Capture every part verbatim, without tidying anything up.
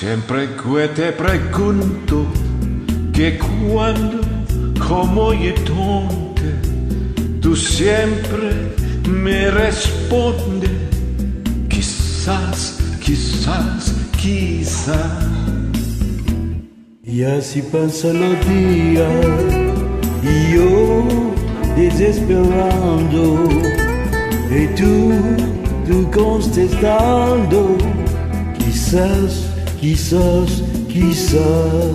Siempre que te pregunto que cuando, como y dónde, tú siempre me respondes, quizás, quizás, quizás. Y así pasan los días y yo desesperando, y tú, tú contestando, quizás, quizás, quizás.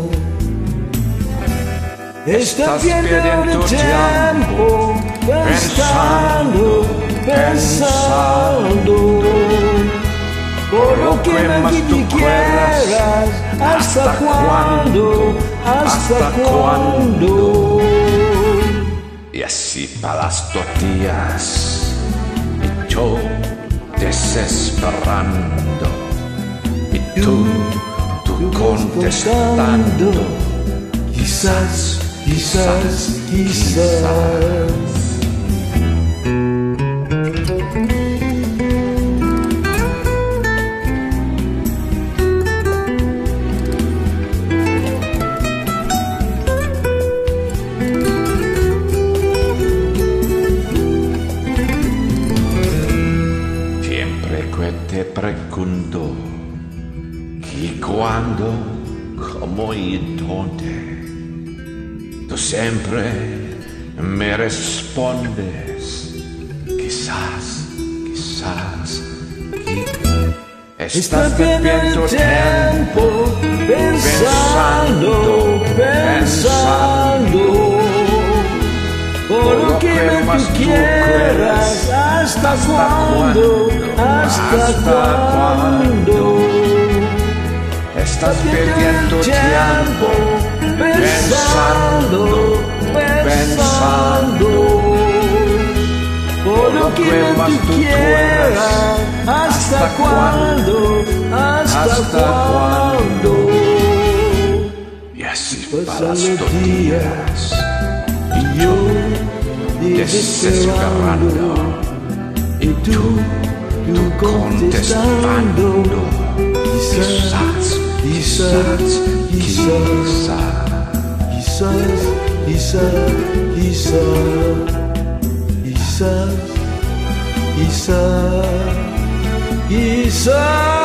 Estás perdiendo tiempo pensando, pensando, por lo que más tú quieras. ¿Hasta cuándo? ¿Hasta cuándo? Y así para las dos días, y yo desesperando, y tú, tú contestando, quizás, quizás, quizás. Te pregunto y cuándo, cómo y dónde, tú siempre me respondes, quizás, quizás, quizás. Estás perdiendo tiempo pensando, pensando, por lo que más tú quieras. ¿Hasta cuándo? ¿Hasta cuándo? Estás perdiendo tiempo pensando, pensando, por lo que más tú quieras. ¿Hasta cuándo? ¿Hasta cuándo? Y así pasan los días y yo desesperando, y tú, tú contestando, quizás, quizás, quizás, quizás, quizás, quizás, quizás, quizás, quizás.